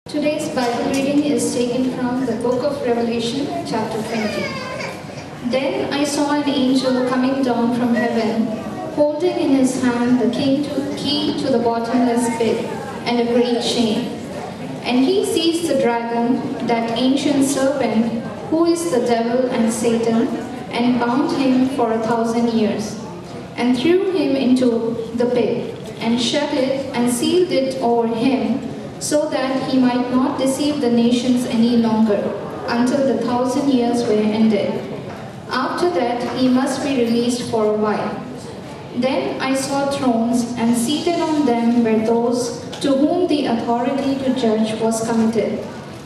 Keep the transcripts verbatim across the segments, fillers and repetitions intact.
Today's Bible reading is taken from the book of Revelation, chapter twenty. Then I saw an angel coming down from heaven, holding in his hand the key to, key to the bottomless pit and a great chain. And he seized the dragon, that ancient serpent, who is the devil and Satan, and bound him for a thousand years, and threw him into the pit, and shut it and sealed it over him, so that he might not deceive the nations any longer, until the thousand years were ended. After that he must be released for a while. Then I saw thrones, and seated on them were those to whom the authority to judge was committed.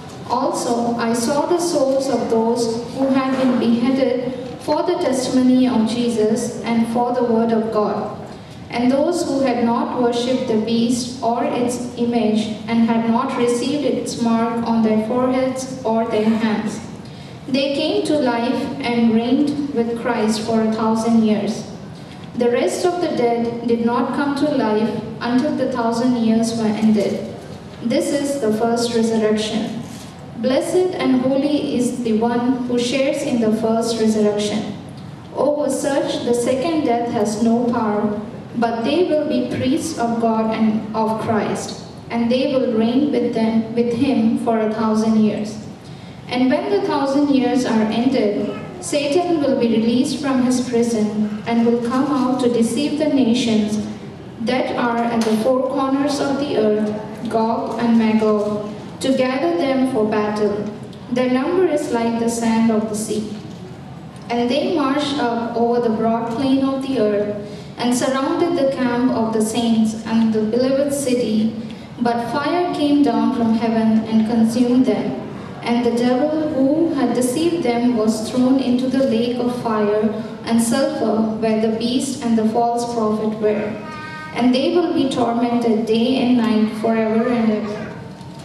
Also I saw the souls of those who had been beheaded for the testimony of Jesus and for the word of God, and those who had not worshipped the beast or its image, and had not received its mark on their foreheads or their hands. They came to life and reigned with Christ for a thousand years. The rest of the dead did not come to life until the thousand years were ended. This is the first resurrection. Blessed and holy is the one who shares in the first resurrection. Over such the second death has no power, but they will be priests of God and of Christ, and they will reign with them with him for a thousand years. And when the thousand years are ended, Satan will be released from his prison and will come out to deceive the nations that are at the four corners of the earth, Gog and Magog, to gather them for battle. Their number is like the sand of the sea. And they marched up over the broad plain of the earth, and surrounded the camp of the saints and the beloved city, but fire came down from heaven and consumed them. And the devil who had deceived them was thrown into the lake of fire and sulfur, where the beast and the false prophet were. And they will be tormented day and night forever and ever.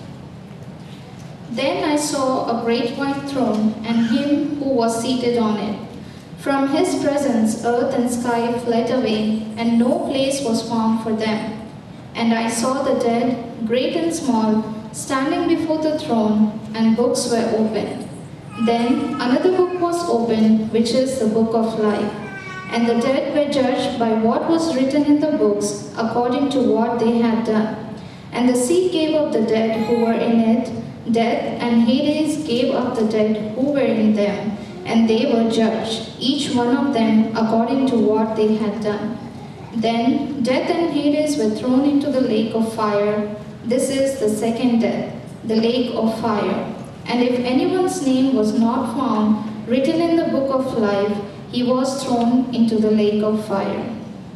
Then I saw a great white throne, and him who was seated on it. From his presence earth and sky fled away, and no place was found for them. And I saw the dead, great and small, standing before the throne, and books were opened. Then another book was opened, which is the book of life. And the dead were judged by what was written in the books, according to what they had done. And the sea gave up the dead who were in it. Death and Hades gave up the dead who were in them, and they were judged, each one of them according to what they had done. Then death and Hades were thrown into the lake of fire. This is the second death, the lake of fire. And if anyone's name was not found written in the book of life, he was thrown into the lake of fire.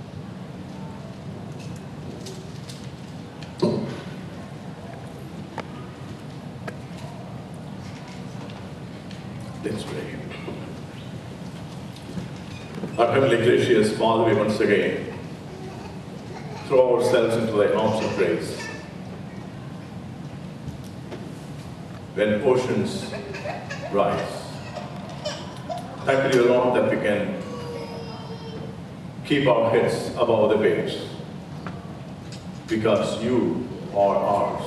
Let's pray. Our heavenly gracious Father, we once again throw ourselves into thy arms of grace. When oceans rise, thank you, Lord, that we can keep our heads above the waves, because you are ours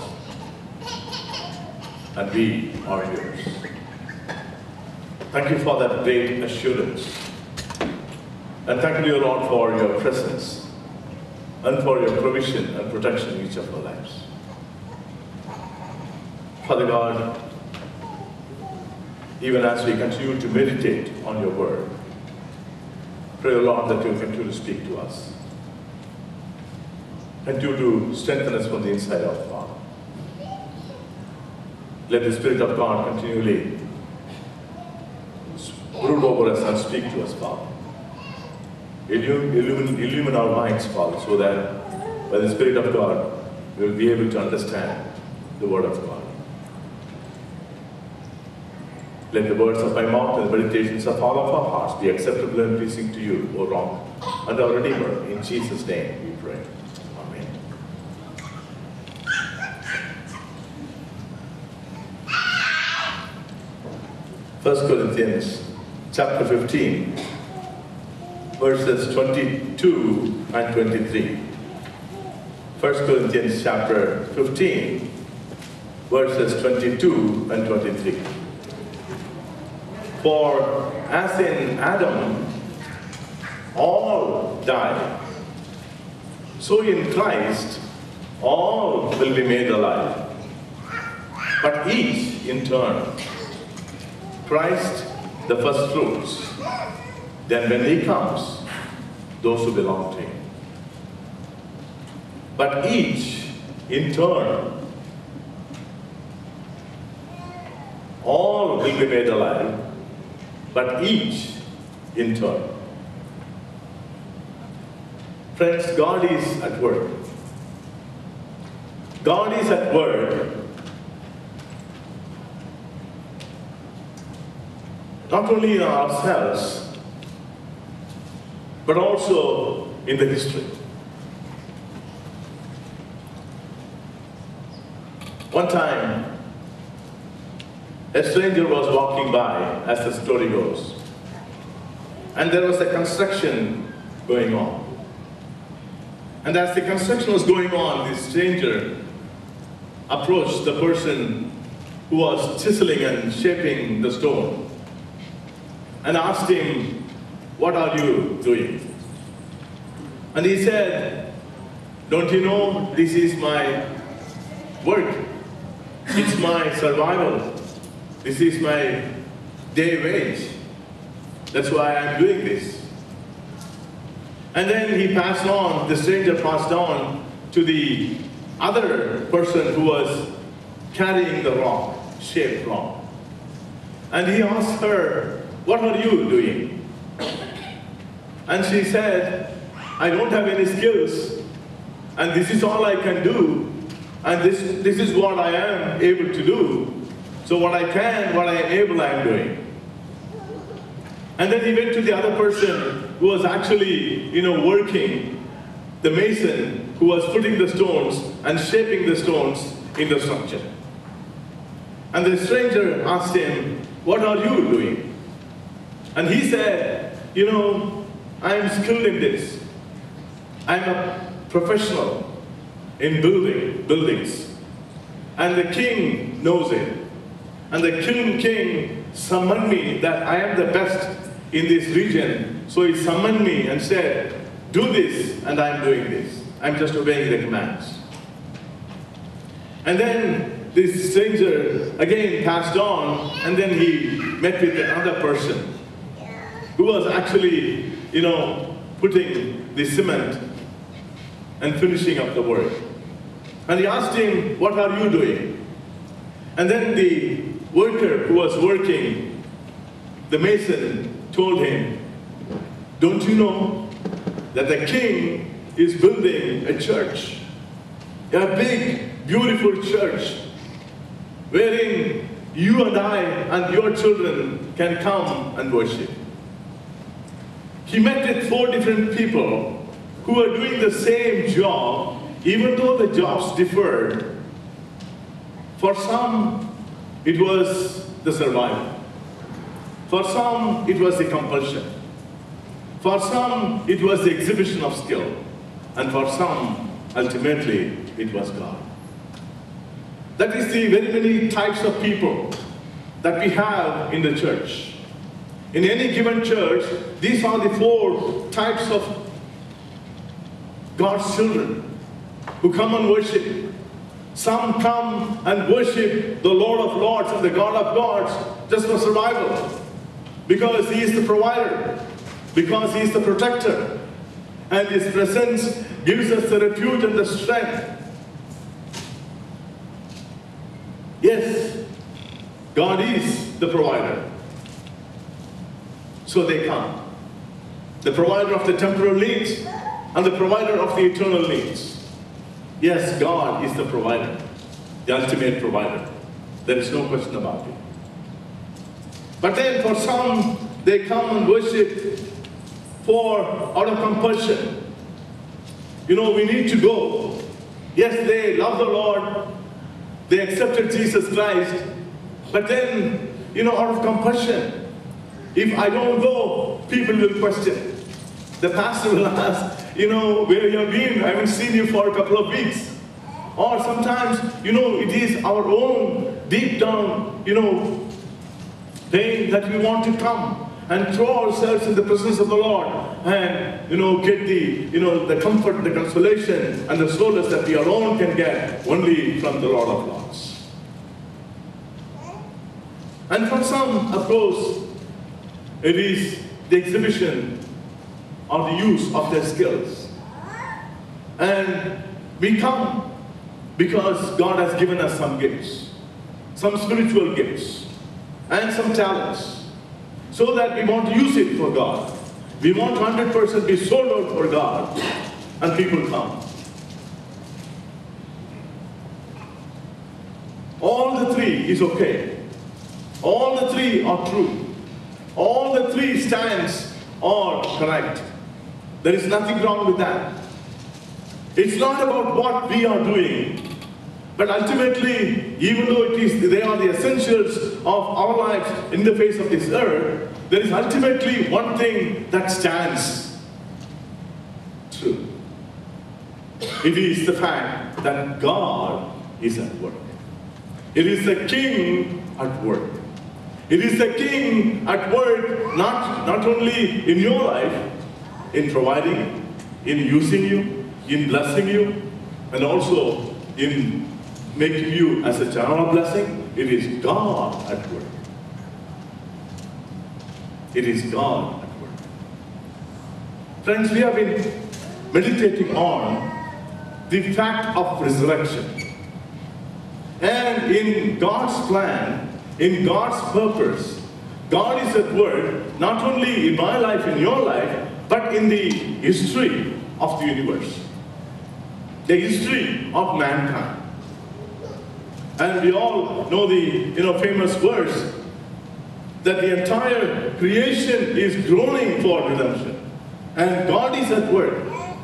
and we are yours. Thank you for that great assurance. And thank you, Lord, for your presence and for your provision and protection in each of our lives. Father God, even as we continue to meditate on your word, pray, Lord, that you will continue to speak to us. Continue to strengthen us from the inside out, Father. Let the Spirit of God continually brood over us and speak to us, Father. Illumine, illumine our minds, Father, so that by the Spirit of God, we will be able to understand the Word of God. Let the words of my mouth and the meditations of all of our hearts be acceptable and pleasing to you, O Lord, and our Redeemer. In Jesus' name we pray. Amen. First Corinthians chapter fifteen, verses twenty-two and twenty-three. First Corinthians chapter fifteen, verses twenty-two and twenty-three. For as in Adam, all die, so in Christ, all will be made alive, but each in turn. Christ, the first fruits, then when he comes, those who belong to him. But each in turn, all will be made alive, but each in turn. Friends, God is at work. God is at work not only in ourselves, but also in the history. One time, a stranger was walking by, as the story goes, and there was a construction going on. And as the construction was going on, this stranger approached the person who was chiseling and shaping the stone and asked him, "What are you doing?" And he said, "Don't you know this is my work? It's my survival. This is my day wage. That's why I'm doing this." And then he passed on, the stranger passed on to the other person who was carrying the rock, shaped rock. And he asked her, "What are you doing?" And she said, "I don't have any skills, and this is all I can do, and this, this is what I am able to do. So what I can, what I am able, I am doing." And then he went to the other person who was actually, you know, working, the mason who was putting the stones and shaping the stones in the structure. And the stranger asked him, "What are you doing?" And he said, "You know, I am skilled in this. I am a professional in building buildings. And the king knows it. And the king, king summoned me that I am the best in this region. So he summoned me and said, 'Do this,' and I am doing this. I am just obeying the commands." And then this stranger again passed on, and then he met with another person who was actually, you know, putting the cement and finishing up the work. And he asked him, "What are you doing?" And then the worker who was working, the mason, told him, "Don't you know that the king is building a church, a big, beautiful church, wherein you and I and your children can come and worship?" He met with four different people who were doing the same job, even though the jobs differed. For some, it was the survival. For some, it was the compulsion. For some, it was the exhibition of skill. And for some, ultimately, it was God. That is the very many types of people that we have in the church. In any given church, these are the four types of God's children who come and worship. Some come and worship the Lord of Lords and the God of Gods just for survival, because He is the provider, because He is the protector, and His presence gives us the refuge and the strength. Yes, God is the provider. So they come. The provider of the temporal needs and the provider of the eternal needs. Yes, God is the provider, the ultimate provider. There is no question about it. But then for some, they come and worship for out of compulsion. You know, we need to go. Yes, they love the Lord. They accepted Jesus Christ. But then, you know, out of compulsion, if I don't go, people will question. The pastor will ask, you know, where you have been? I haven't seen you for a couple of weeks. Or sometimes, you know, it is our own deep down, you know, pain that we want to come and throw ourselves in the presence of the Lord and, you know, get the, you know, the comfort, the consolation, and the solace that we alone can get only from the Lord of Lords. And for some, of course, it is the exhibition or the use of their skills. And we come because God has given us some gifts, some spiritual gifts, and some talents, so that we want to use it for God. We want to one hundred percent be sold out for God, and people come. All the three is okay. All the three are true. All the three stands are correct. There is nothing wrong with that. It's not about what we are doing, but ultimately, even though it is, they are the essentials of our lives in the face of this earth, there is ultimately one thing that stands true. It is the fact that God is at work. It is the King at work. It is the King at work, not, not only in your life, in providing, in using you, in blessing you, and also in making you as a channel of blessing. It is God at work. It is God at work. Friends, we have been meditating on the fact of resurrection. And in God's plan, in God's purpose, God is at work not only in my life, in your life, but in the history of the universe, the history of mankind. And we all know the you know famous verse that the entire creation is groaning for redemption, and God is at work.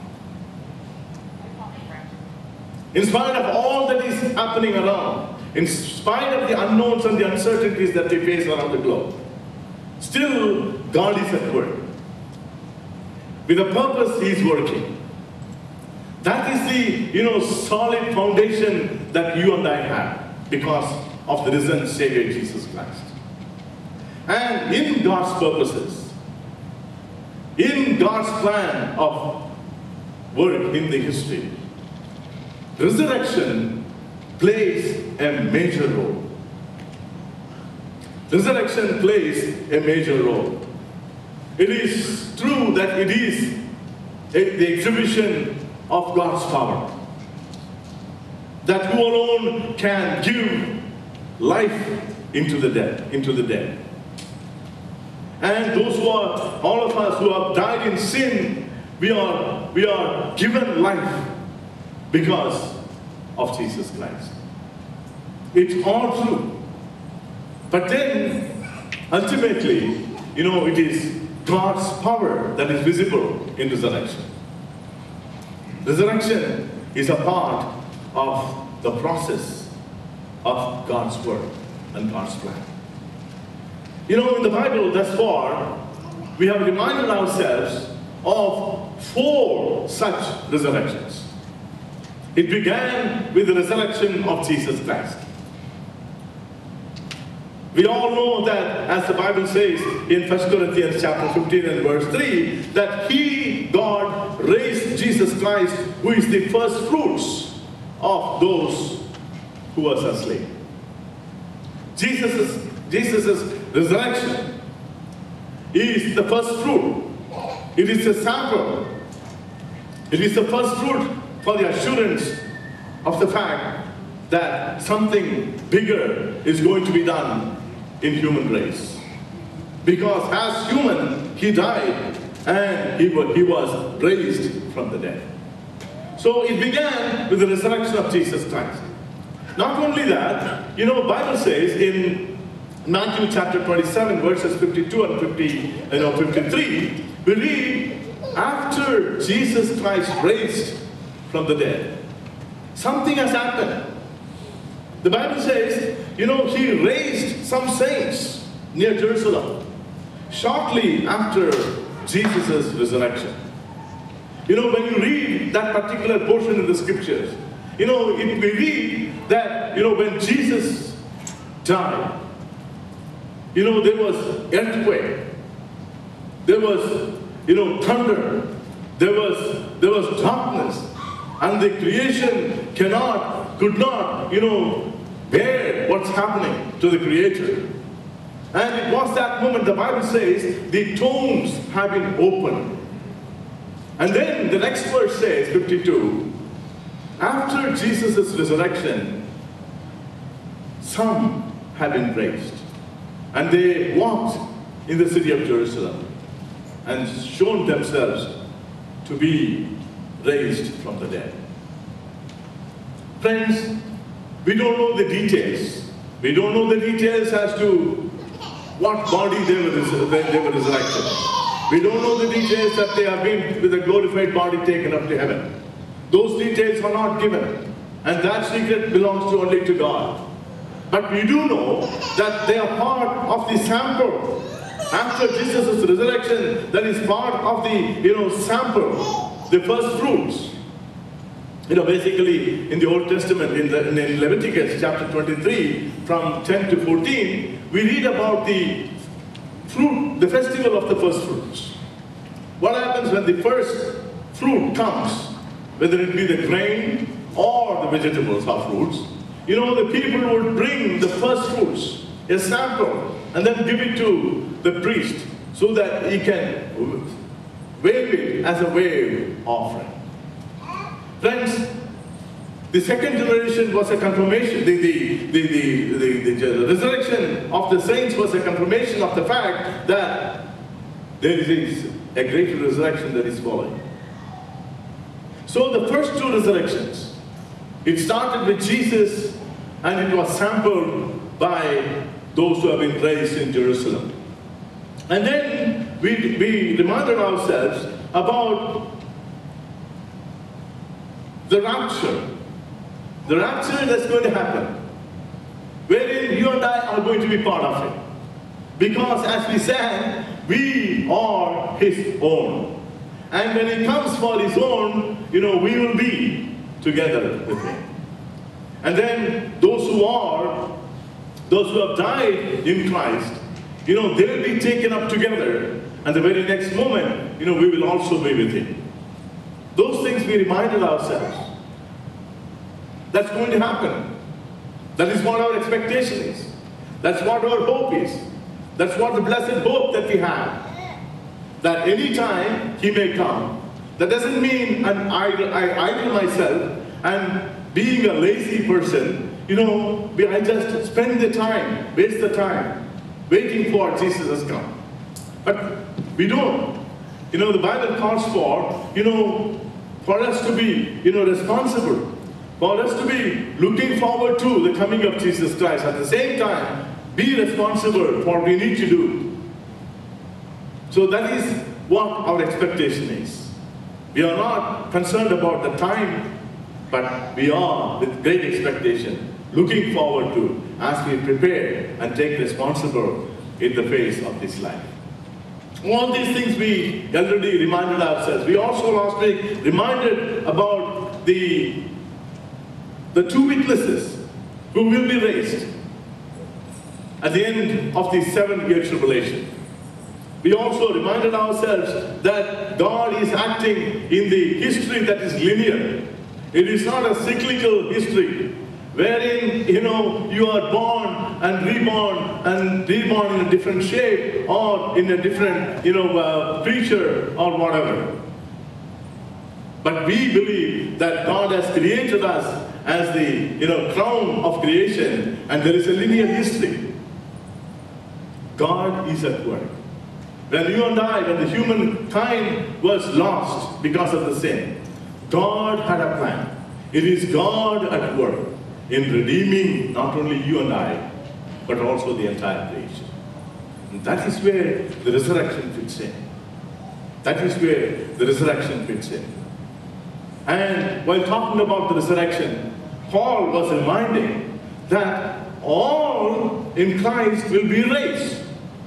In spite of all that is happening around, in spite of the unknowns and the uncertainties that we face around the globe, still God is at work. With a purpose, He is working. That is the you know solid foundation that you and I have because of the risen Savior Jesus Christ. And in God's purposes, in God's plan of work in the history, resurrection plays a major role. Resurrection plays a major role. It is true that it is a, the exhibition of God's power, that who alone can give life into the dead, into the dead. And those who are, all of us who have died in sin, we are, we are given life because of Jesus Christ. It's all true. But then, ultimately, you know, it is God's power that is visible in resurrection. Resurrection is a part of the process of God's work and God's plan. You know, in the Bible thus far, we have reminded ourselves of four such resurrections. It began with the resurrection of Jesus Christ. We all know that, as the Bible says in First Corinthians chapter fifteen and verse three, that He, God, raised Jesus Christ, who is the first fruits of those who were asleep. Jesus' Jesus' resurrection is the first fruit. It is a sample. It is the first fruit for the assurance of the fact that something bigger is going to be done in human race. Because as human, He died and He was, he was raised from the dead. So it began with the resurrection of Jesus Christ. Not only that, you know, the Bible says in Matthew chapter twenty-seven, verses fifty-two and fifty, you know, fifty-three, we read, after Jesus Christ raised from the dead, something has happened. The Bible says, you know, He raised some saints near Jerusalem shortly after Jesus' resurrection. You know, when you read that particular portion in the scriptures, you know, it, we read that, you know, when Jesus died, you know, there was earthquake, there was, you know, thunder, there was, there was darkness, and the creation cannot, could not, you know, bear what's happening to the Creator. And it was that moment, the Bible says, the tombs have been opened. And then the next verse says, fifty-two, after Jesus' resurrection, some have been raised. And they walked in the city of Jerusalem and shown themselves to be raised from the dead. Friends, we don't know the details. We don't know the details as to what body they were, they were resurrected. We don't know the details that they have been with a glorified body taken up to heaven. Those details are not given. And that secret belongs to only to God. But we do know that they are part of the sample. After Jesus' resurrection, that is part of the, you know, sample, the first fruits. You know, basically, in the Old Testament, in, the, in Leviticus chapter twenty-three, from ten to fourteen, we read about the fruit, the festival of the first fruits. What happens when the first fruit comes, whether it be the grain or the vegetables or fruits? You know, the people would bring the first fruits, a sample, and then give it to the priest so that he can wave it as a wave offering. Friends, the second generation was a confirmation. The, the, the, the, the, the resurrection of the saints was a confirmation of the fact that there is a greater resurrection that is following. So the first two resurrections, it started with Jesus and it was sampled by those who have been raised in Jerusalem. And then we, we reminded ourselves about the rapture. The rapture that's going to happen, wherein you and I are going to be part of it. Because as we sang, we are His own. And when He comes for His own, you know, we will be together with Him. And then those who are, those who have died in Christ, you know, they will be taken up together. And the very next moment, you know, we will also be with Him. Those things we reminded ourselves. That's going to happen. That is what our expectation is. That's what our hope is. That's what the blessed hope that we have. That any time He may come. That doesn't mean I'm idle, I idle myself and being a lazy person, you know, I just spend the time, waste the time, waiting for Jesus has come. But we don't. You know, the Bible calls for, you know, for us to be, you know, responsible. For us to be looking forward to the coming of Jesus Christ. At the same time, be responsible for what we need to do. So that is what our expectation is. We are not concerned about the time, but we are with great expectation, looking forward to as we prepare and take responsible in the face of this life. All these things we already reminded ourselves. We also last week reminded about the The two witnesses who will be raised at the end of the seven-year tribulation. We also reminded ourselves that God is acting in the history that is linear. It is not a cyclical history wherein, you know, you are born and reborn and reborn in a different shape or in a different, you know, uh, creature or whatever. But we believe that God has created us as the, you know, crown of creation, and there is a linear history. God is at work. When you and I, when the humankind was lost because of the sin, God had a plan. It is God at work in redeeming not only you and I, but also the entire creation. And that is where the resurrection fits in. That is where the resurrection fits in. And while talking about the resurrection, Paul was reminding that all in Christ will be raised.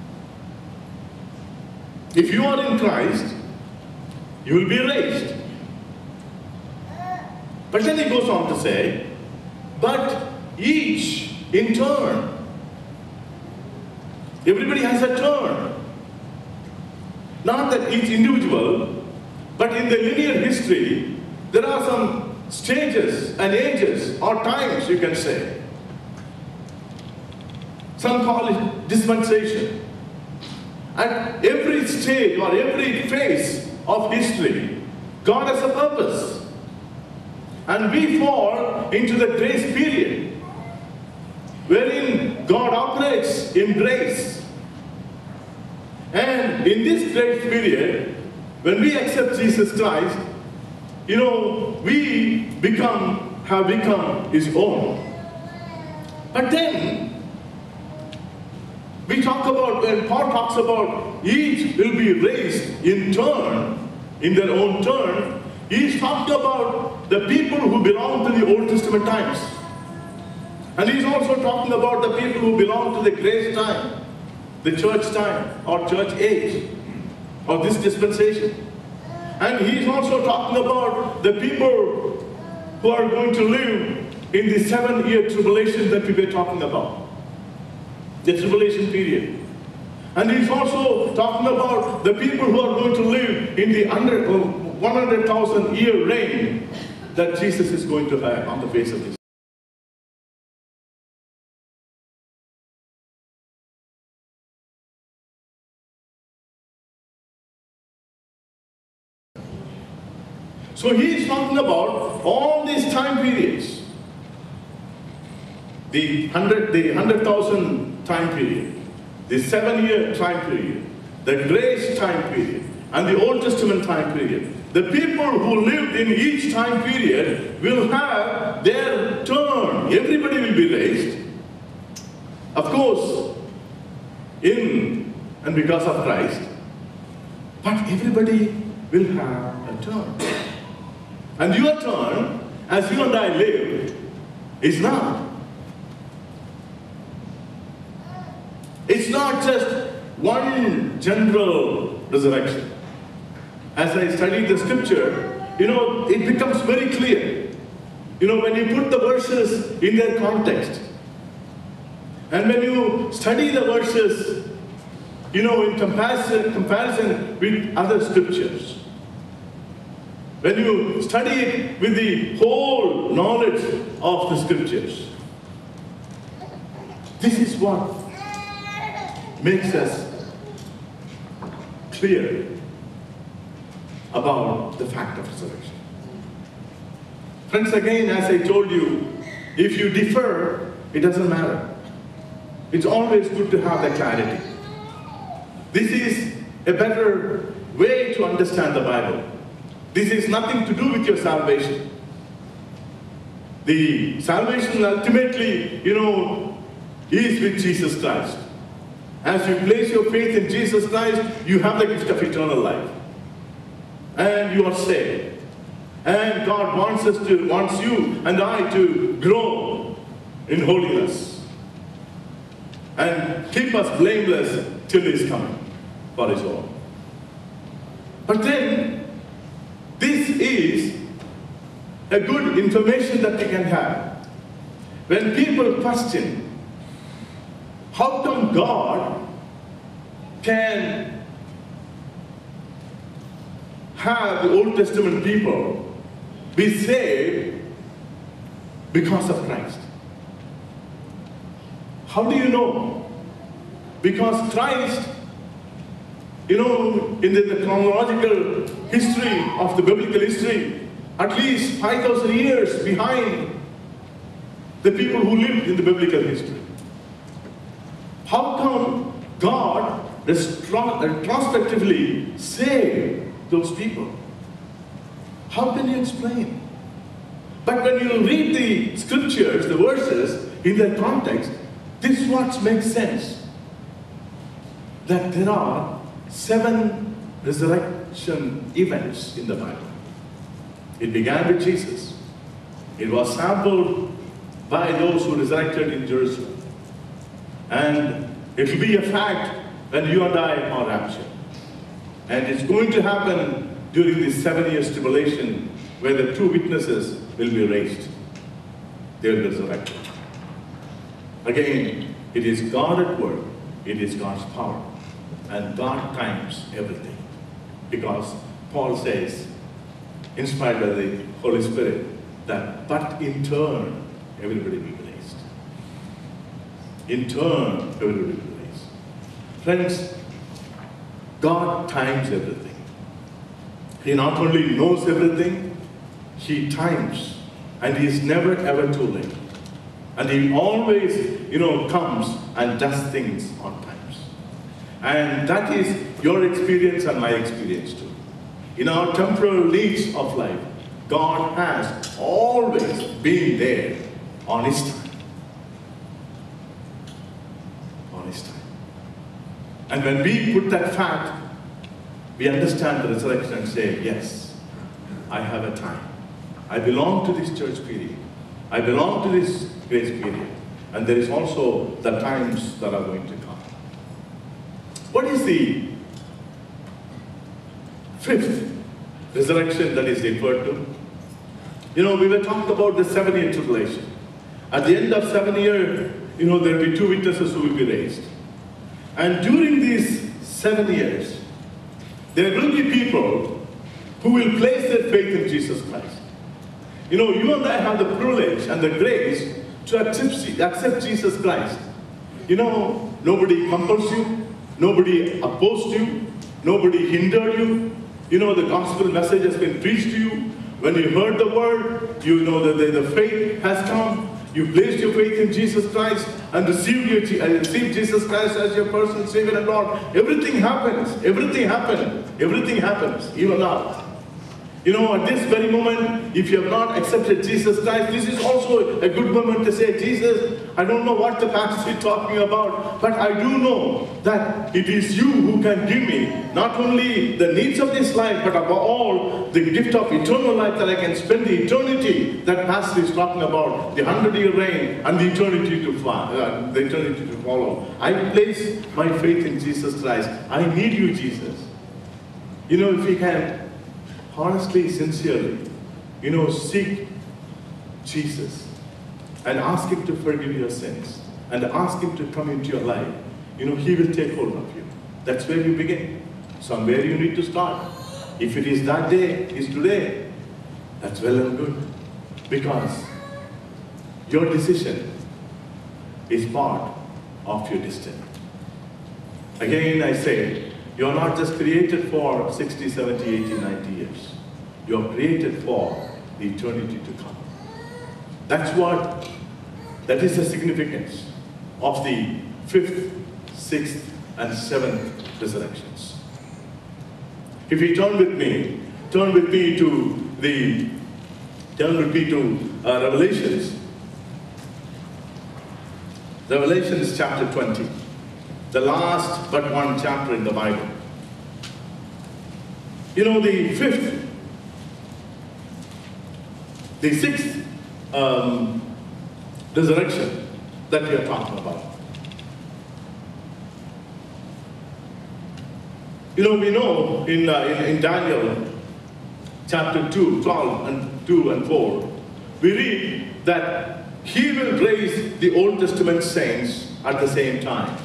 If you are in Christ, you will be raised. But then he goes on to say, but each in turn. Everybody has a turn. Not that each individual, but in the linear history, there are some stages and ages, or times you can say. Some call it dispensation. At every stage or every phase of history, God has a purpose. And we fall into the grace period, wherein God operates in grace. And in this grace period, when we accept Jesus Christ, you know, we become, have become His own. But then, we talk about, when Paul talks about each will be raised in turn, in their own turn, he's talking about the people who belong to the Old Testament times. And he's also talking about the people who belong to the grace time, the church time, or church age, or this dispensation. And he's also talking about the people who are going to live in the seven-year tribulation that we were talking about. The tribulation period. And he's also talking about the people who are going to live in the under, uh, one hundred thousand year reign that Jesus is going to have on the face of this. So he is talking about all these time periods. The hundred, the hundred thousand time period, the seven-year time period, the grace time period, and the Old Testament time period. The people who lived in each time period will have their turn. Everybody will be raised. Of course, in and because of Christ. But everybody will have a turn. And your turn, as you and I live, is now. It's not just one general resurrection. As I studied the scripture, you know, it becomes very clear. You know, when you put the verses in their context, and when you study the verses, you know, in comparison, comparison with other scriptures, when you study it with the whole knowledge of the scriptures, this is what makes us clear about the fact of resurrection. Friends, again, as I told you, if you differ, it doesn't matter. It's always good to have the clarity. This is a better way to understand the Bible. This is nothing to do with your salvation. The salvation ultimately, you know, is with Jesus Christ. As you place your faith in Jesus Christ, you have the gift of eternal life. And you are saved. And God wants us to, wants you and I to grow in holiness. And keep us blameless till His coming for His own. But then, this is a good information that we can have. When people question, how come God can have the Old Testament people be saved because of Christ? How do you know? Because Christ, you know, in the, the chronological history of the biblical history, at least five thousand years behind the people who lived in the biblical history. How come God retrospectively saved those people? How can you explain? But when you read the scriptures, the verses, in their context, this is what makes sense. That there are seven resurrection events in the Bible. It began with Jesus. It was sampled by those who resurrected in Jerusalem. And it will be a fact when you and I are raptured. And it's going to happen during this seven years tribulation, where the two witnesses will be raised. They will be resurrected. Again, it is God at work. It is God's power. And God times everything. Because Paul says, inspired by the Holy Spirit, that but in turn, everybody will be raised. In turn, everybody will be raised. Friends, God times everything. He not only knows everything, He times. And He is never ever too late. And He always, you know, comes and does things on times. And that is your experience and my experience too. In our temporal needs of life, God has always been there on His time. On His time. And when we put that fact, we understand the resurrection and say, yes, I have a time. I belong to this church period. I belong to this grace period. And there is also the times that are going to come. What is the fifth resurrection that is referred to? You know, we were talking about the seven-year tribulation. At the end of seven years, you know, there will be two witnesses who will be raised. And during these seven years, there will be people who will place their faith in Jesus Christ. You know, you and I have the privilege and the grace to accept, accept Jesus Christ. You know, nobody compels you, nobody opposed you, nobody hindered you. You know, the gospel message has been preached to you. When you heard the word, you know that the, the faith has come. You placed your faith in Jesus Christ and received, your, uh, received Jesus Christ as your personal Savior and Lord. Everything happens. Everything happens. Everything happens, even now. You know, at this very moment, if you have not accepted Jesus Christ, this is also a good moment to say, Jesus, I don't know what the pastor is talking about, but I do know that it is you who can give me not only the needs of this life, but above all, the gift of eternal life that I can spend the eternity that pastor is talking about, the hundred-year reign and the eternity to fly, uh, the eternity to follow. I place my faith in Jesus Christ. I need you, Jesus. You know, if we can honestly, sincerely, you know, seek Jesus and ask Him to forgive your sins and ask Him to come into your life, you know, He will take hold of you. That's where you begin. Somewhere you need to start. If it is that day, is today, that's well and good. Because your decision is part of your destiny. Again, I say, you are not just created for sixty, seventy, eighty, ninety years. You are created for the eternity to come. That's what, that is the significance of the fifth, sixth, and seventh resurrections. If you turn with me, turn with me to the, turn with me to uh, Revelations. Revelations chapter twenty. The last but one chapter in the Bible. You know, the fifth, the sixth um, resurrection that we are talking about. You know, we know in, uh, in, in Daniel chapter two, twelve and two and four, we read that He will raise the Old Testament saints at the same time.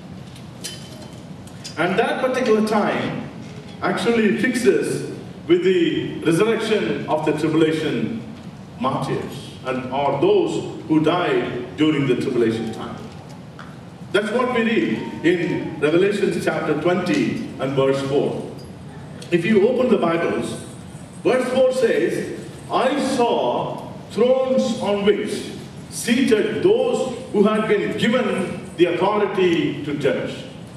And that particular time actually fixes with the resurrection of the tribulation martyrs and or those who died during the tribulation time. That's what we read in Revelation chapter twenty and verse four. If you open the Bibles, verse four says, I saw thrones on which seated those who had been given the authority to judge.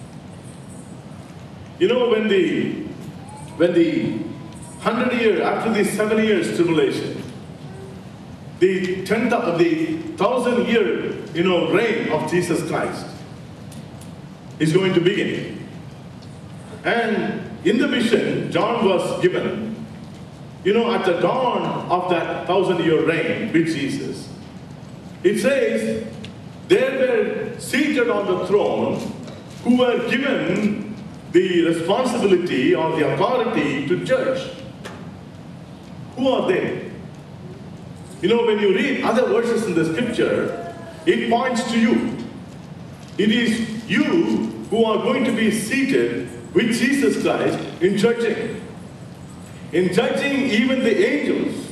You know, when the when the hundred year after the seven years tribulation, the tenth of the thousand year you know reign of Jesus Christ is going to begin. And in the vision John was given, you know, at the dawn of that thousand year reign with Jesus, it says there were seated on the throne who were given the responsibility or the authority to judge. Who are they? You know, when you read other verses in the scripture, it points to you. It is you who are going to be seated with Jesus Christ in judging. In judging even the angels.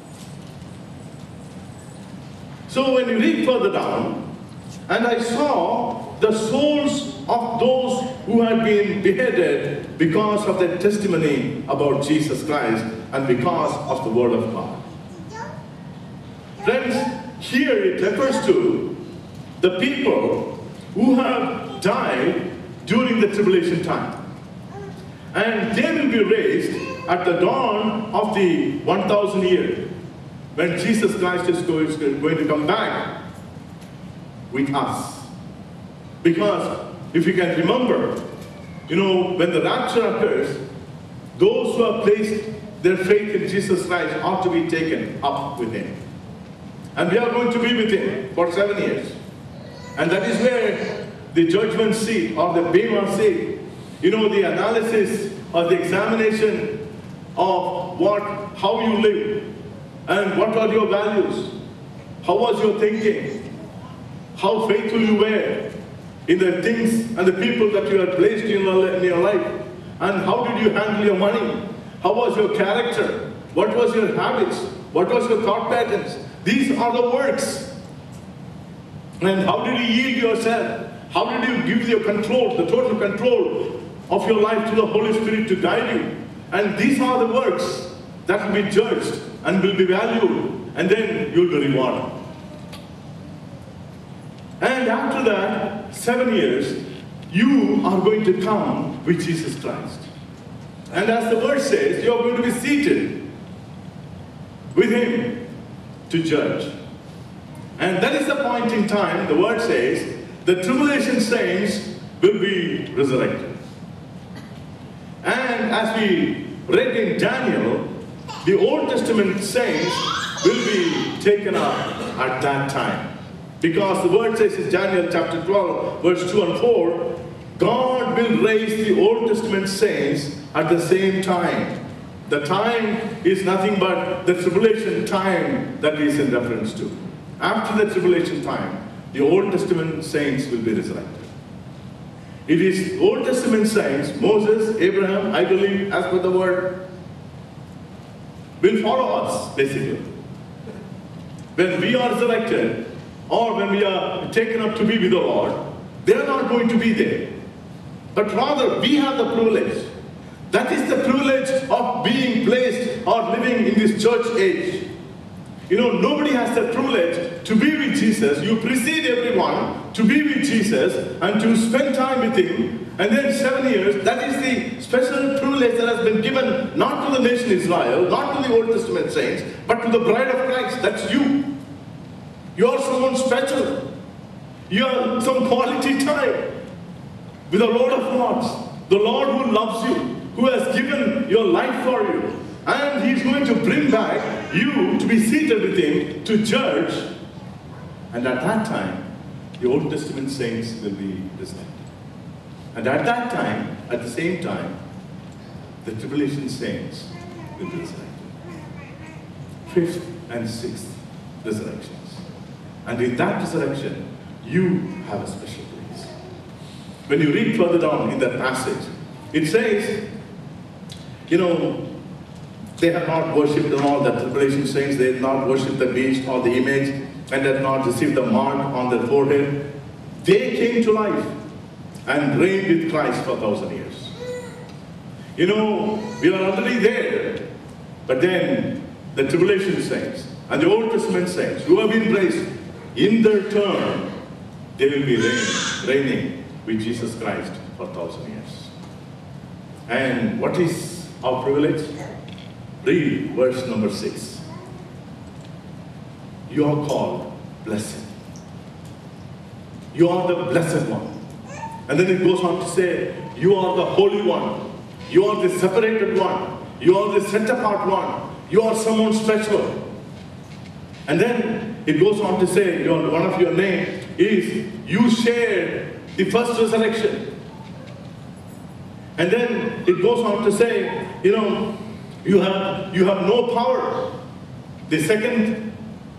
So when you read further down, and I saw the souls of those who had been beheaded because of their testimony about Jesus Christ and because of the word of God. Friends, here it refers to the people who have died during the tribulation time. And they will be raised at the dawn of the one thousand year, when Jesus Christ is going to come back with us. Because if you can remember, you know, when the rapture occurs, those who have placed their faith in Jesus Christ ought to be taken up with Him. And we are going to be with Him for seven years. And that is where the judgment seat or the Bema seat, you know, the analysis or the examination of what, how you live and what are your values, how was your thinking, how faithful you were in the things and the people that you had placed in your life, and how did you handle your money, how was your character, what was your habits, what was your thought patterns. These are the works. And how did you yield yourself? How did you give your control, the total control of your life to the Holy Spirit to guide you? And these are the works that will be judged and will be valued, and then you will be rewarded. And after that, seven years, you are going to come with Jesus Christ. And as the word says, you are going to be seated with Him to judge. And that is the point in time, the word says, the tribulation saints will be resurrected. And as we read in Daniel, the Old Testament saints will be taken up at that time. Because the word says in Daniel chapter twelve, verse two and four, God will raise the Old Testament saints at the same time. The time is nothing but the tribulation time that is in reference to. After the tribulation time, the Old Testament saints will be resurrected. It is Old Testament saints, Moses, Abraham, I believe, as per the word, will follow us, basically. When we are resurrected, or when we are taken up to be with the Lord, they are not going to be there. But rather, we have the privilege. That is the privilege of being placed or living in this church age. You know, nobody has the privilege to be with Jesus. You precede everyone to be with Jesus and to spend time with Him. And then seven years, that is the special privilege that has been given not to the nation Israel, not to the Old Testament saints, but to the bride of Christ. That's you. You are someone special. You are some quality time with the Lord of Lords, the Lord who loves you, who has given your life for you. And He's going to bring back you to be seated with Him to judge. And at that time, the Old Testament saints will be resurrected. And at that time, at the same time, the tribulation saints will be resurrected. Fifth and sixth resurrections. And in that resurrection, you have a special place. When you read further down in that passage, it says, you know, they have not worshipped and all the tribulation saints, they have not worshipped the beast or the image, and have not received the mark on their forehead. They came to life and reigned with Christ for a thousand years. You know, we are already there, but then the tribulation saints and the Old Testament saints who have been raised, in their turn, they will be reigning, reigning with Jesus Christ for a thousand years. And what is our privilege? Read verse number six. You are called blessed. You are the blessed one. And then it goes on to say, you are the holy one. You are the separated one. You are the set apart one. You are someone special. And then it goes on to say, your, one of your name is, you shared the first resurrection. And then it goes on to say, you know, you have, you have no power. The second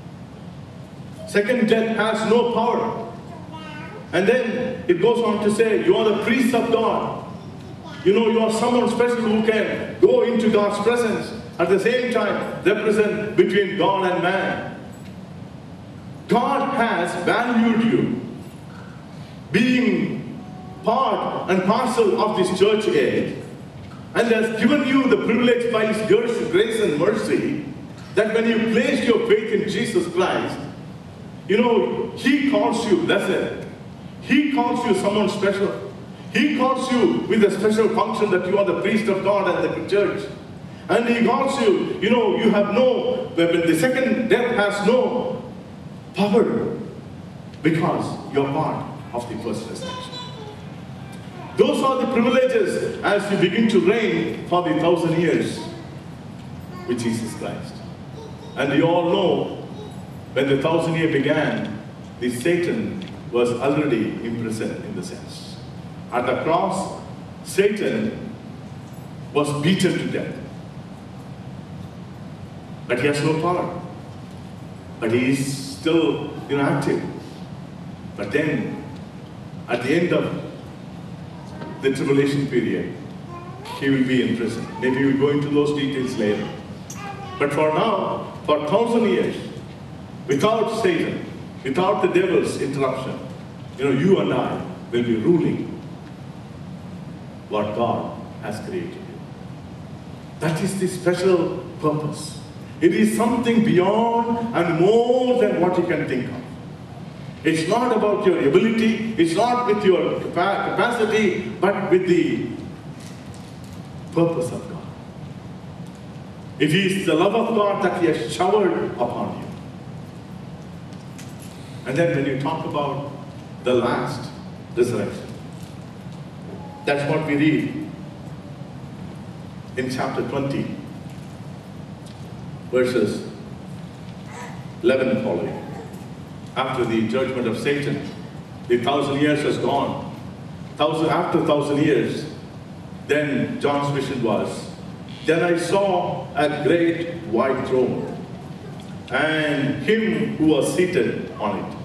Second death has no power. And then it goes on to say, you are the priest of God. You know, you are someone special who can go into God's presence, at the same time represent between God and man. God has valued you, being part and parcel of this church age, and has given you the privilege by His grace and mercy, that when you place your faith in Jesus Christ, you know, He calls you blessed. He calls you someone special. He calls you with a special function that you are the priest of God and the church. And He calls you, you know, you have no, when the second death has no power, because you are part of the first resurrection. Those are the privileges as you begin to reign for the thousand years with Jesus Christ. And you all know, when the thousand year began, the Satan was already imprisoned in the sense. At the cross, Satan was beaten to death. But he has no power. But he is still inactive. But then, at the end of the tribulation period, he will be in prison. Maybe we'll go into those details later. But for now, for a thousand years, without Satan, without the devil's interruption, you know, you and I will be ruling what God has created. That is the special purpose. It is something beyond and more than what you can think of. It's not about your ability, it's not with your capa capacity, but with the purpose of God. It is the love of God that He has showered upon you. And then when you talk about the last resurrection, that's what we read in chapter twenty, verses eleven following. After the judgment of Satan, the thousand years has gone. Thousand, after thousand years, then John's vision was, then I saw a great white throne, and Him who was seated on it.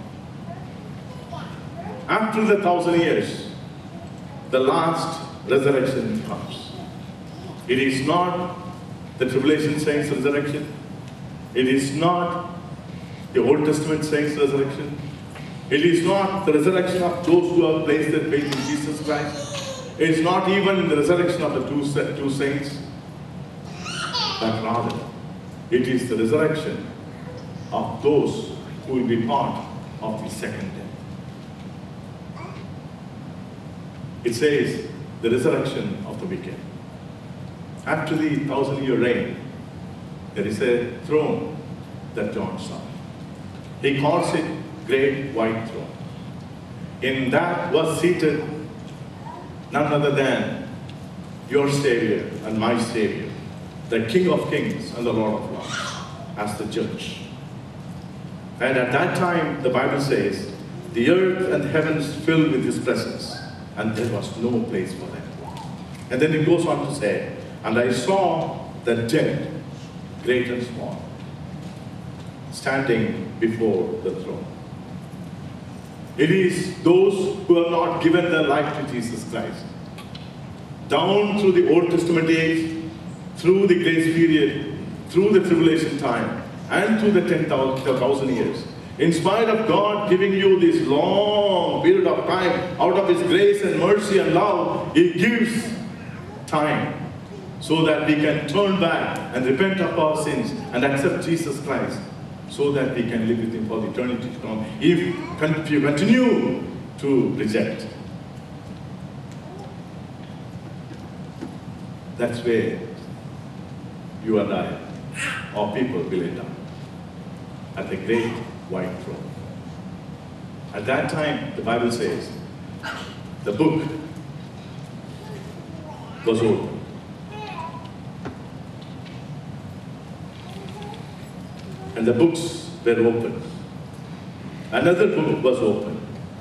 After the thousand years, the last resurrection comes. It is not the tribulation saints' resurrection. It is not the Old Testament saints' resurrection. It is not the resurrection of those who have placed their faith in Jesus Christ. It is not even the resurrection of the two, two saints. But rather, it is the resurrection of those who will be part of the second death. It says, the resurrection of the wicked. After the thousand year reign, there is a throne that John saw. He calls it Great White Throne. In that was seated none other than your Savior and my Savior, the King of Kings and the Lord of Lords, as the judge. And at that time, the Bible says, the earth and heavens filled with His presence, and there was no place for them. And then it goes on to say, and I saw the dead, great and small, standing before the throne. It is those who have not given their life to Jesus Christ. Down through the Old Testament age, through the grace period, through the tribulation time, and through the ten thousand years. In spite of God giving you this long period of time, out of His grace and mercy and love, He gives time so that we can turn back and repent of our sins and accept Jesus Christ, so that we can live with Him for eternity to come, if you continue to reject. That's where you and I, or people, will end up, at the great white throne. At that time, the Bible says, the book was open. And the books were open. Another book was open,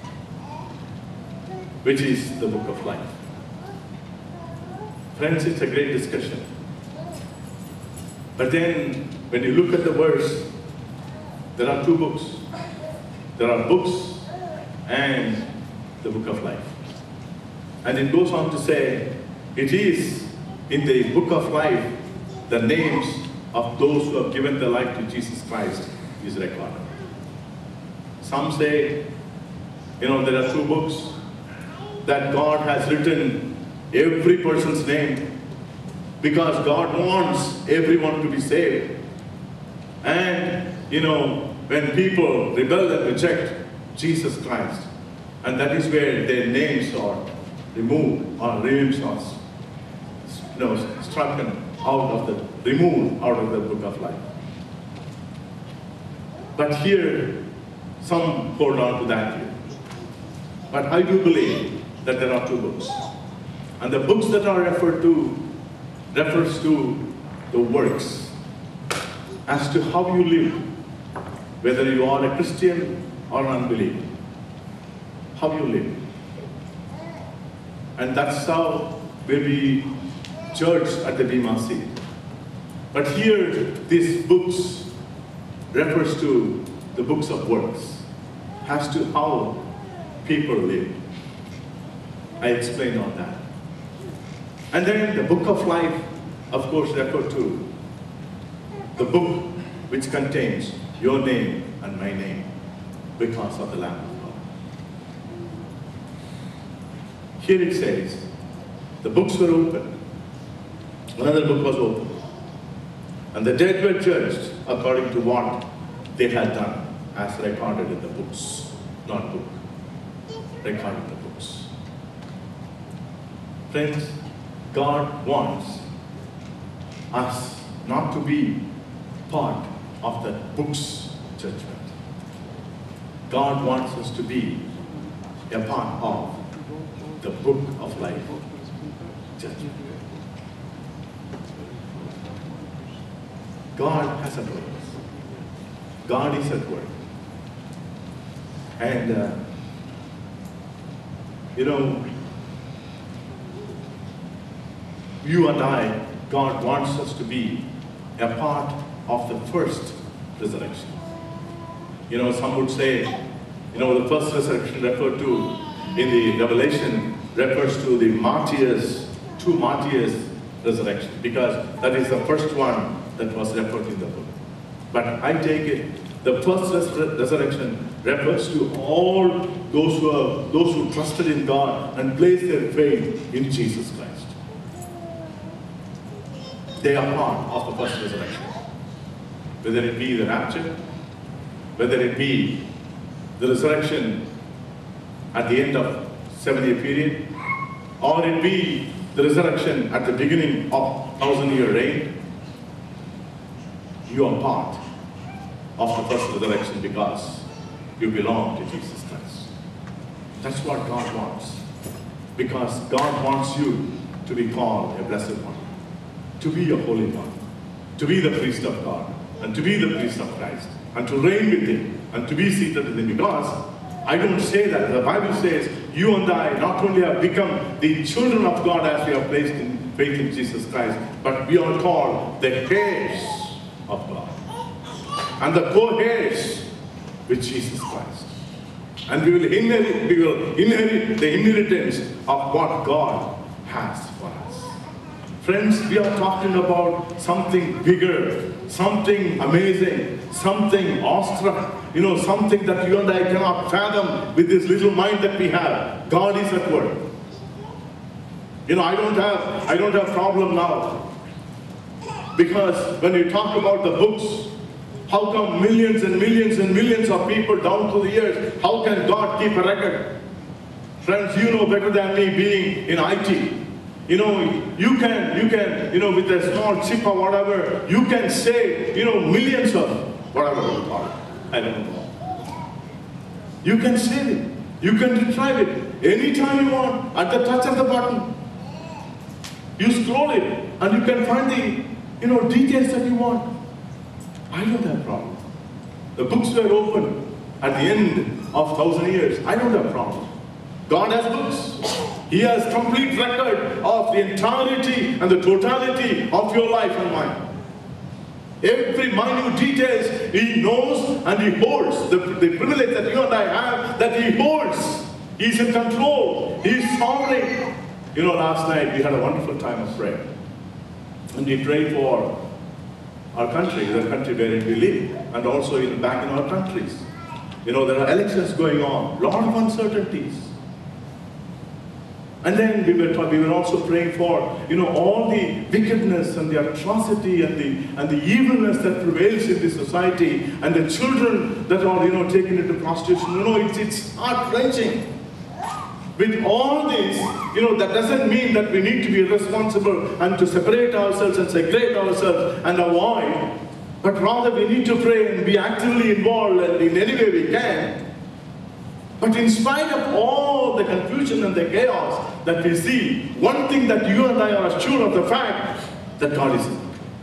which is the book of life. Friends, it's a great discussion. But then, when you look at the verse, there are two books. there are books and the book of life. And it goes on to say, it is in the book of life, the names of those who have given their life to Jesus Christ is recorded. Some say, you know, there are two books that God has written every person's name because God wants everyone to be saved. And, you know, when people rebel and reject Jesus Christ, and that is where their names are removed, or names are, you know, struck out of the, removed out of the book of life. But here, some hold on to that view. But I do believe that there are two books. And the books that are referred to, refers to the works, as to how you live, whether you are a Christian or an unbeliever, how you live. And that's how we be judged at the Bema seat. But here, these books refers to the books of works, as to how people live. I explained on that. And then the book of life, of course, referred to the book which contains your name and my name because of the Lamb of God. Here it says, the books were opened. Another book was opened. And the dead were judged according to what they had done, as recorded in the books, not book, recorded in the books. Friends, God wants us not to be part of the book's judgment. God wants us to be a part of the book of life judgment. God has a purpose. God is at work. And, uh, you know, you and I, God wants us to be a part of the first resurrection. You know, some would say, you know, the first resurrection referred to in the Revelation refers to the martyrs, two martyrs resurrection, because that is the first one that was referred in the book. But I take it, the first res resurrection refers to all those who are, those who trusted in God and placed their faith in Jesus Christ. They are part of the first resurrection. Whether it be the rapture, whether it be the resurrection at the end of seven-year period, or it be the resurrection at the beginning of thousand-year reign, you are part of the first resurrection because you belong to Jesus Christ. That's what God wants. Because God wants you to be called a blessed one, to be a holy one, to be the priest of God, and to be the priest of Christ, and to reign with Him, and to be seated with Him. Because I don't say that. The Bible says you and I not only have become the children of God as we are placed in faith in Jesus Christ, but we are called the heirs of God, and the co-heirs with Jesus Christ. And we will inherit, we will inherit the inheritance of what God has for us. Friends, we are talking about something bigger, something amazing, something awestruck, you know, something that you and I cannot fathom with this little mind that we have. God is at work. You know, I don't have, I don't have problem now. Because when you talk about the books, how come millions and millions and millions of people down through the years, how can God keep a record? Friends, you know better than me, being in I T. You know, you can, you can, you know, with a small chip or whatever, you can save, you know, millions of whatever you call it. I don't know. You can save it. You can retrieve it anytime you want, at the touch of the button. You scroll it, and you can find the, you know, details that you want. I don't have a problem. The books were open at the end of thousand years. I don't have a problem. God has books. He has complete record of the entirety and the totality of your life and mine. Every minute details He knows and He holds. The, the privilege that you and I have, that He holds. He's in control. He's sovereign. You know, last night we had a wonderful time of prayer. And we prayed for our country, the country wherein we live, and also in, back in our countries. You know, there are elections going on, a lot of uncertainties. And then we were, we were also praying for, you know, all the wickedness and the atrocity and the, and the evilness that prevails in this society, and the children that are, you know, taken into prostitution. You know, it's, it's heart-wrenching. With all this, you know, that doesn't mean that we need to be irresponsible and to separate ourselves and segregate ourselves and avoid, but rather we need to pray and be actively involved in any way we can. But in spite of all the confusion and the chaos that we see, one thing that you and I are sure of, the fact that God is.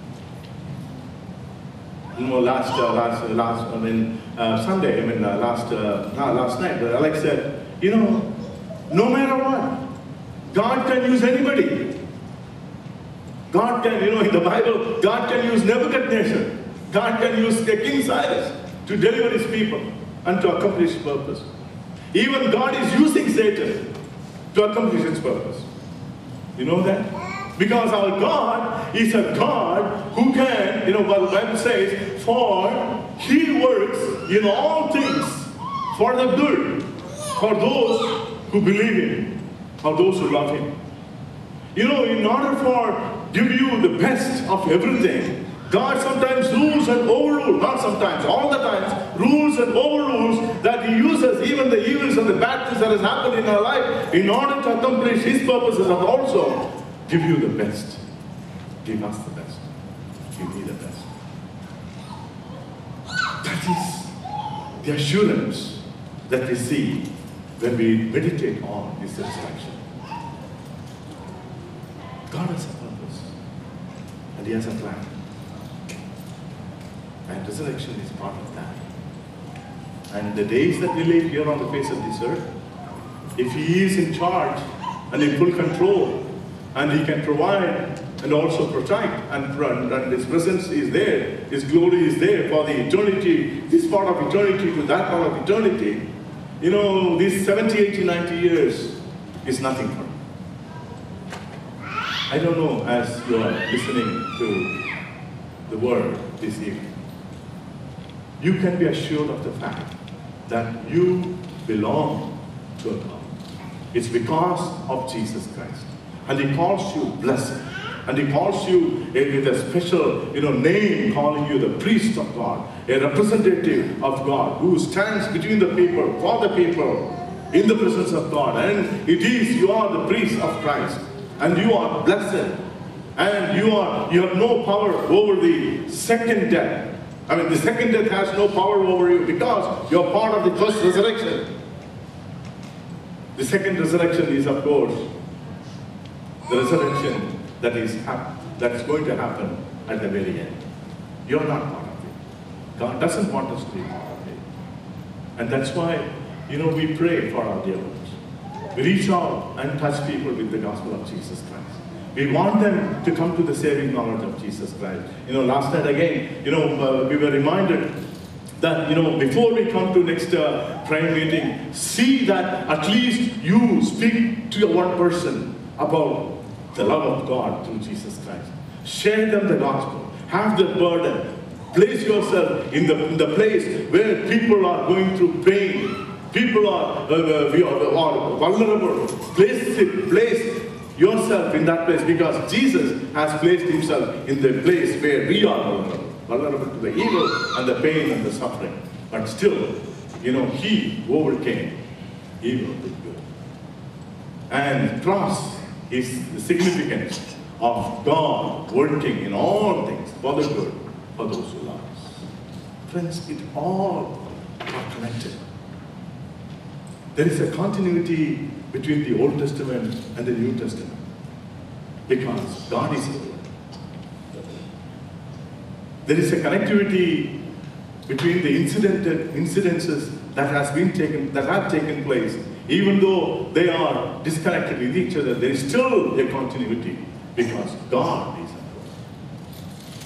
You know, last, uh, last, last, I mean, uh, Sunday, I mean, uh, last, uh, last night, Alex said, you know, no matter what, God can use anybody. God can, you know, in the Bible, God can use Nebuchadnezzar. God can use King Cyrus to deliver His people and to accomplish His purpose. Even God is using Satan to accomplish His purpose. You know that? Because our God is a God who can, you know, what the Bible says, for He works in all things for the good, for those who believe Him, for those who love Him. You know, in order for give you the best of everything, God sometimes rules and overrules, not sometimes, all the times, rules and overrules, that He uses even the evils and the bad things that has happened in our life in order to accomplish His purposes, and also give you the best. Give us the best. Give me the best. That is the assurance that we see when we meditate on this resurrection. God has a purpose, and He has a plan. And resurrection is part of that. And the days that we live here on the face of this earth, if He is in charge and in full control, and He can provide and also protect, and, and His presence is there, His glory is there for the eternity, this part of eternity to that part of eternity, you know, these seventy, eighty, ninety years is nothing for Him. I don't know, as you are listening to the word this evening, you can be assured of the fact that you belong to a God. It's because of Jesus Christ. And He calls you blessed. And He calls you with a special, you know, name, calling you the priest of God, a representative of God who stands between the people, for the people, in the presence of God. And it is, you are the priest of Christ. And you are blessed. And you are, you have no power over the second death. I mean, the second death has no power over you because you are part of the first resurrection. The second resurrection is, of course, the resurrection that is, that is going to happen at the very end. You are not part of it. God doesn't want us to be part of it. And that's why, you know, we pray for our dear ones. We reach out and touch people with the gospel of Jesus Christ. We want them to come to the saving knowledge of Jesus Christ. You know, last night again, you know, uh, we were reminded that, you know, before we come to next uh, prayer meeting, see that at least you speak to one person about the love of God through Jesus Christ. Share them the gospel. Have the burden. Place yourself in the, in the place where people are going through pain. People are, uh, we are, are vulnerable. Place it, place yourself in that place, because Jesus has placed Himself in the place where we are vulnerable. Vulnerable to the evil and the pain and the suffering. But still, you know, He overcame evil with good. And cross is the significance of God working in all things for the good for those who love us. Friends, it all are connected. There is a continuity between the Old Testament and the New Testament, because God is the Word. There is a connectivity between the incident, incidences that has been taken, that have taken place. Even though they are disconnected with each other, there is still a continuity, because God is the Word.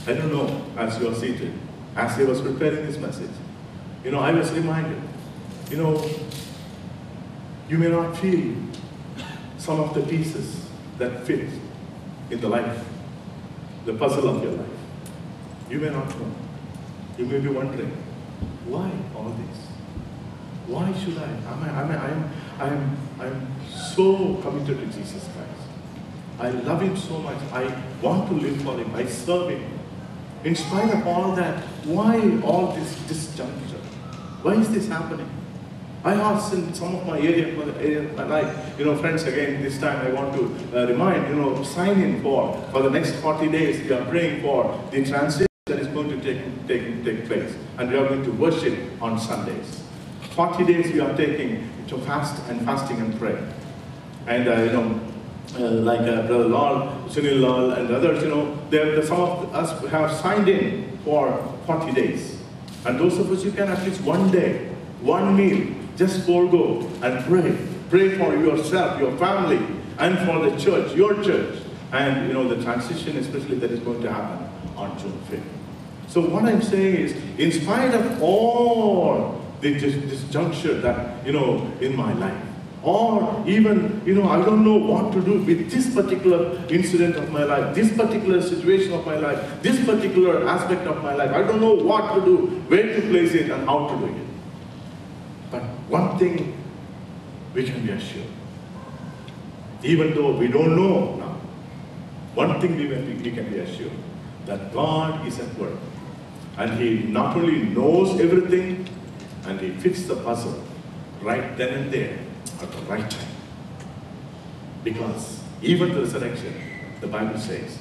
I don't know, as you are seated, as I was preparing this message, you know, I was reminded, you know, you may not feel some of the pieces that fit in the life, the puzzle of your life. You may not know. You may be wondering, why all this? Why should I? Am I, am I, I'm, I'm, I'm so committed to Jesus Christ. I love Him so much. I want to live for Him. I serve Him. In spite of all that, why all this disjuncture? Why is this happening? I asked in some of my area, area of my life, you know, friends, again, this time I want to uh, remind, you know, sign in for, for the next forty days, we are praying for the transition that is going to take, take, take place. And we are going to worship on Sundays. forty days we are taking to fast and fasting and pray. And, uh, you know, uh, like uh, Brother Lal, Sunil Lal, and others, you know, they're, some of us have signed in for forty days. And those of us, you can at least one day, one meal, just forego and pray. Pray for yourself, your family, and for the church, your church. And, you know, the transition especially that is going to happen on June fifth. So what I'm saying is, in spite of all the disjuncture that, you know, in my life, or even, you know, I don't know what to do with this particular incident of my life, this particular situation of my life, this particular aspect of my life. I don't know what to do, where to place it, and how to do it. But one thing we can be assured, even though we don't know now, one thing we can be, we can be assured, that God is at work. And He not only knows everything, and He fits the puzzle right then and there at the right time. Because even the resurrection, the Bible says,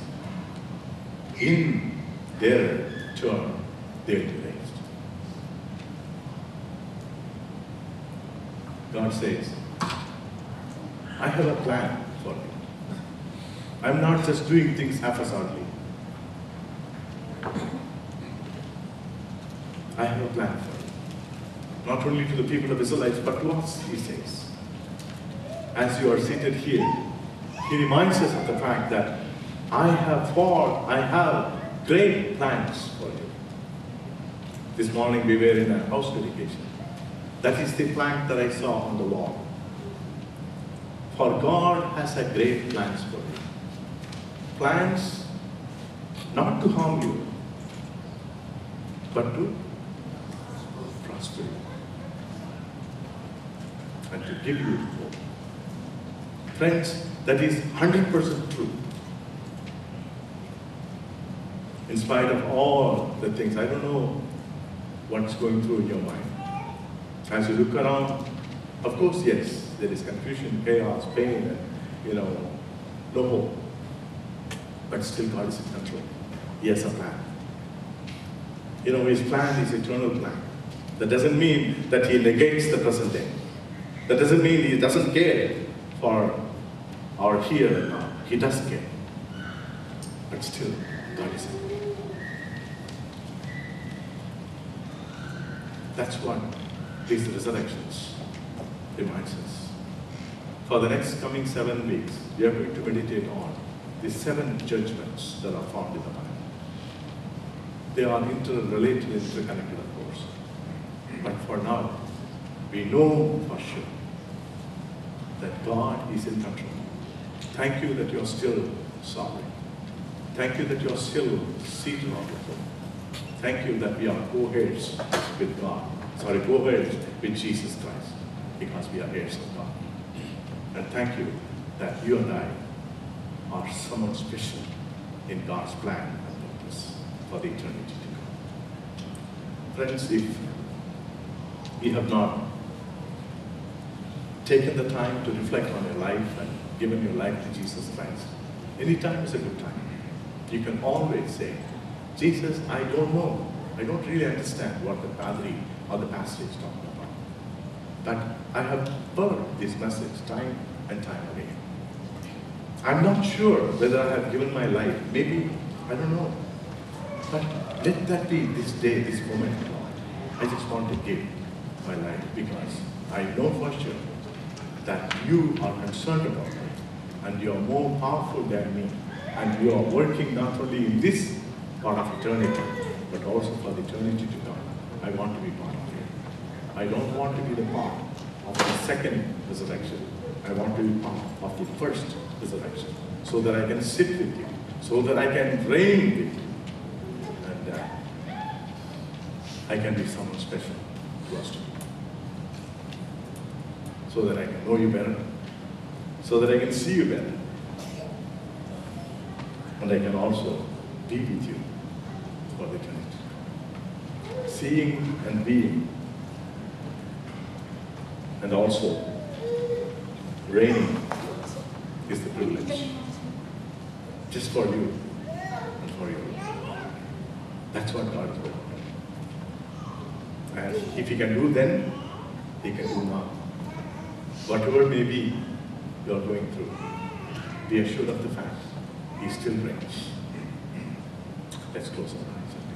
in their turn, they will be raised. God says, I have a plan for you. I'm not just doing things haphazardly. I have a plan for you. Not only to the people of Israelites, but to us, He says. As you are seated here, He reminds us of the fact that I have for, I have great plans for you. This morning we were in a house dedication. That is the plank that I saw on the wall. For God has a great plans for you. Plans not to harm you, but to prosper you and to give you hope. Friends, that is one hundred percent true. In spite of all the things, I don't know what's going through in your mind. As you look around, of course, yes, there is confusion, chaos, pain, and, you know, no hope. But still God is in control. He has a plan. You know, His plan is eternal plan. That doesn't mean that He negates the present day. That doesn't mean He doesn't care for our here and now. He does care. But still, God is in control. That's what these resurrections reminds us. For the next coming seven weeks, we are going to meditate on the seven judgments that are found in the Bible. They are interrelated, interconnected, of course. But for now, we know for sure that God is in control. Thank you that you are still sovereign. Thank you that you are still seated on the throne. Thank you that we are co-heirs with God. Sorry, co-heirs with Jesus Christ, because we are heirs of God. And thank you that you and I are someone special in God's plan and purpose for the eternity to come. Friends, if you have not taken the time to reflect on your life and given your life to Jesus Christ, any time is a good time. You can always say, Jesus, I don't know. I don't really understand what the Padre or the pastor is talking about. But I have heard this message time and time again. I'm not sure whether I have given my life. Maybe, I don't know. But let that be this day, this moment, Lord. I just want to give my life because I know for sure that you are concerned about me and you are more powerful than me. And you are working not only in this part of eternity, but also for the eternity to come. I want to be part of it. I don't want to be the part of the second resurrection. I want to be part of the first resurrection, so that I can sit with you, so that I can reign with you, and uh, I can be someone special close to you, so that I can know you better, so that I can see you better, and I can also be with you for the eternity. Seeing and being, and also reigning is the privilege, just for you and for you. That's what God is about. And if He can do then, He can do now. Whatever may be you are going through, be assured of the fact He still reigns. Let's close our eyes.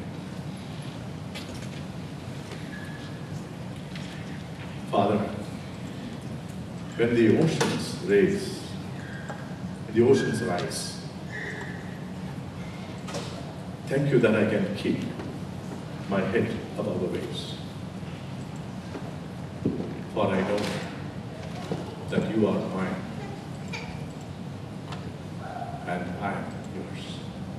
Father, when the oceans raise, the oceans rise, thank you that I can keep my head above the waves. For I know that you are mine and I am yours.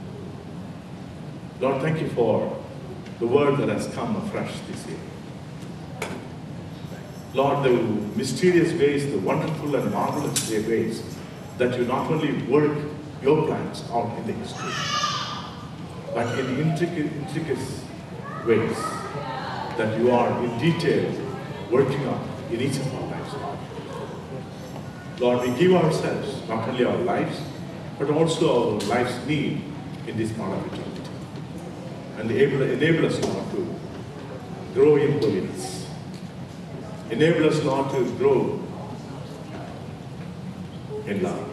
Lord, thank you for the word that has come afresh this year. Lord, the mysterious ways, the wonderful and marvelous ways that you not only work your plans out in the history, but in intricate, intricate ways that you are in detail working out in each of our lives. Lord, we give ourselves, not only our lives, but also our life's need in this part of eternity. And enable, enable us, Lord, to grow in holiness. Enable us, Lord, to grow in love.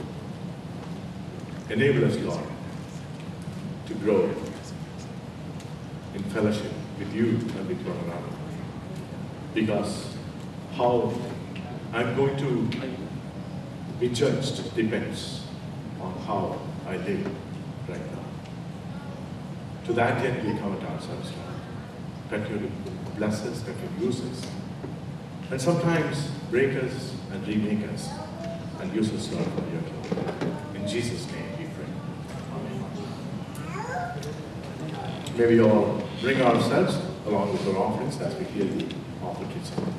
Enable us, Lord, to grow in fellowship with you and with one another. Because how I'm going to be judged depends on how I live right now. To that end, we commit ourselves, Lord. That you bless us, that you use us, and sometimes break us and remake us, and use us, Lord, for your kingdom. In Jesus' name we pray. Amen. May we all bring ourselves along with our offerings as we hear the offertory song.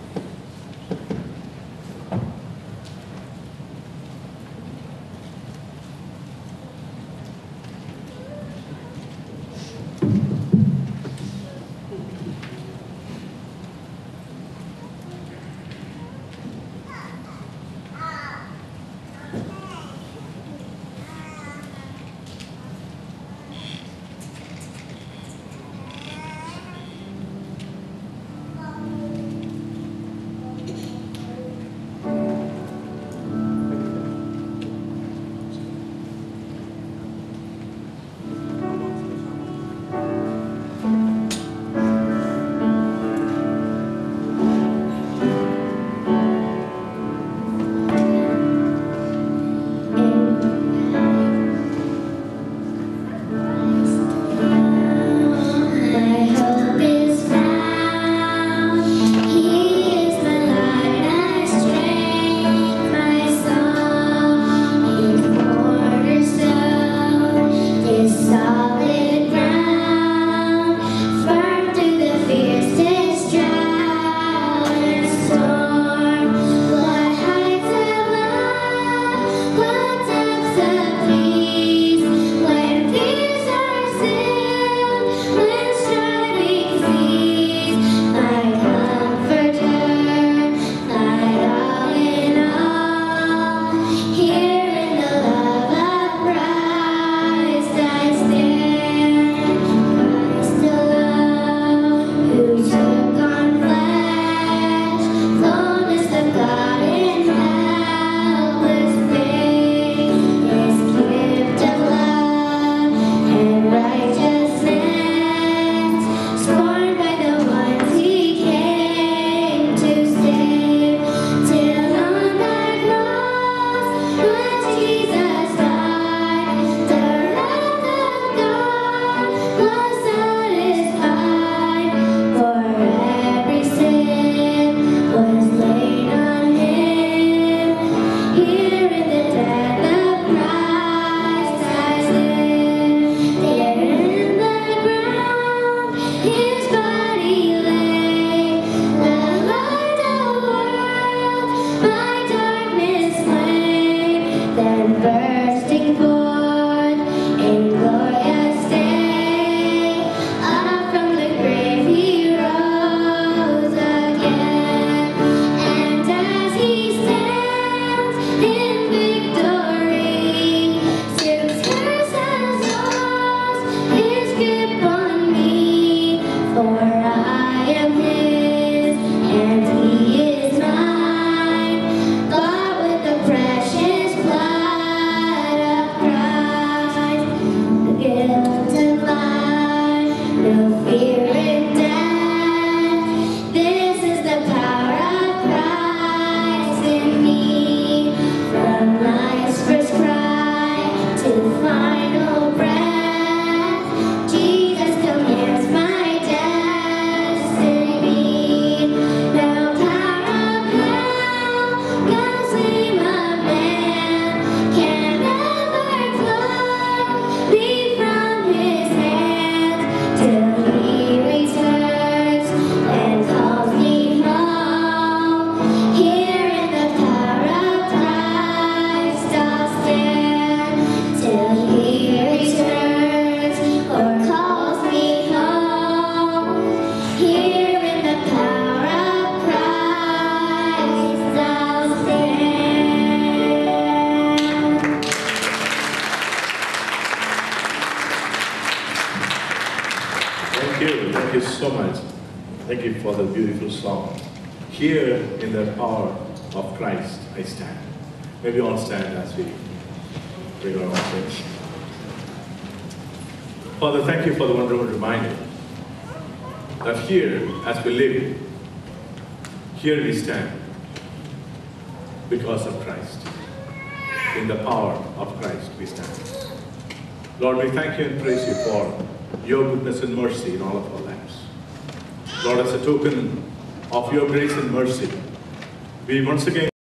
so much. Thank you for the beautiful song. Here in the power of Christ I stand. Maybe all stand as we bring our message. Father, thank you for the wonderful reminder that here, as we live, here we stand because of Christ. In the power of Christ we stand. Lord, we thank you and praise you for your goodness and mercy in all of our lives. Lord, as a token of your grace and mercy, we once again